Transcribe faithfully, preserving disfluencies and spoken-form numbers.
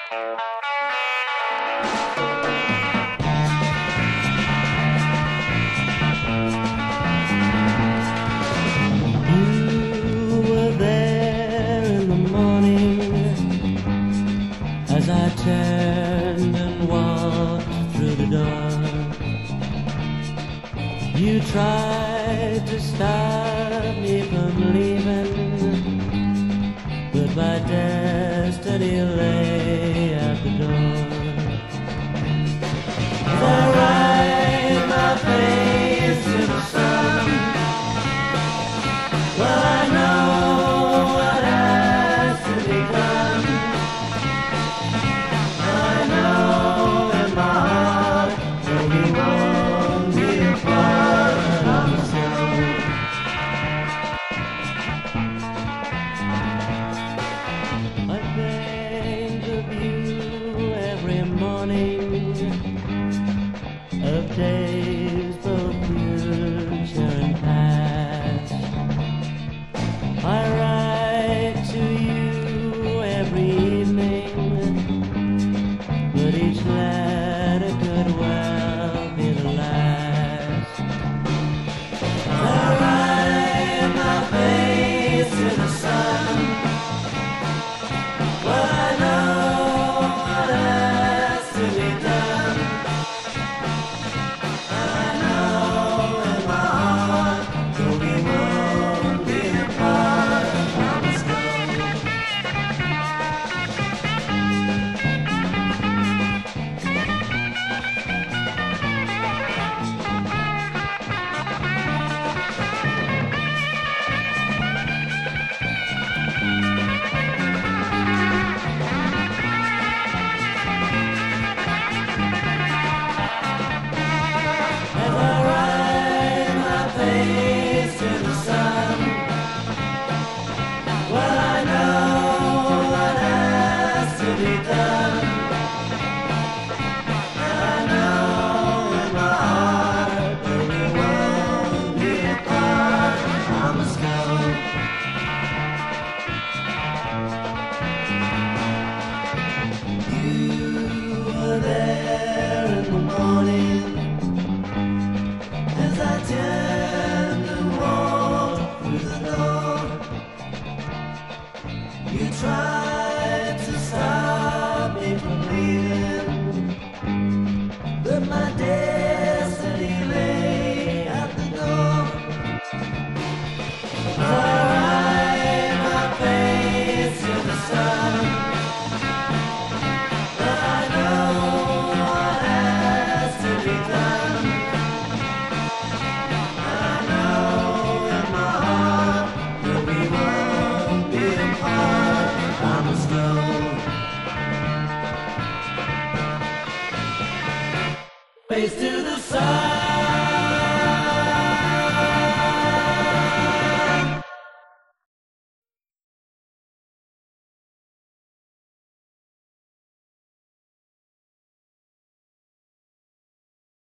You were there in the morning as I turned and walked through the door. You tried to stop me from leaving, but my destiny lay at the door. As I ride my face to the sun, well, I know what has to be done. I know in my heart that we won't be apart, but I'm still. I think of you every morning, of days both future and past. I write to you every evening, but each letter could well be the last. I write my face to the sun, well, I know what has to be done. I know in my heart that we won't be apart. I must go. As I ride my face to the sun, well, I know what has to be done. I know in my heart that we won't be apart. I must go. You were there in the morning as I turned and walked through the door. You tried to stop me from leaving, but my destiny lay at the door. I ride my face to the sun, but I know what has to be done. I know in my heart that we won't be apart. I must go. Face to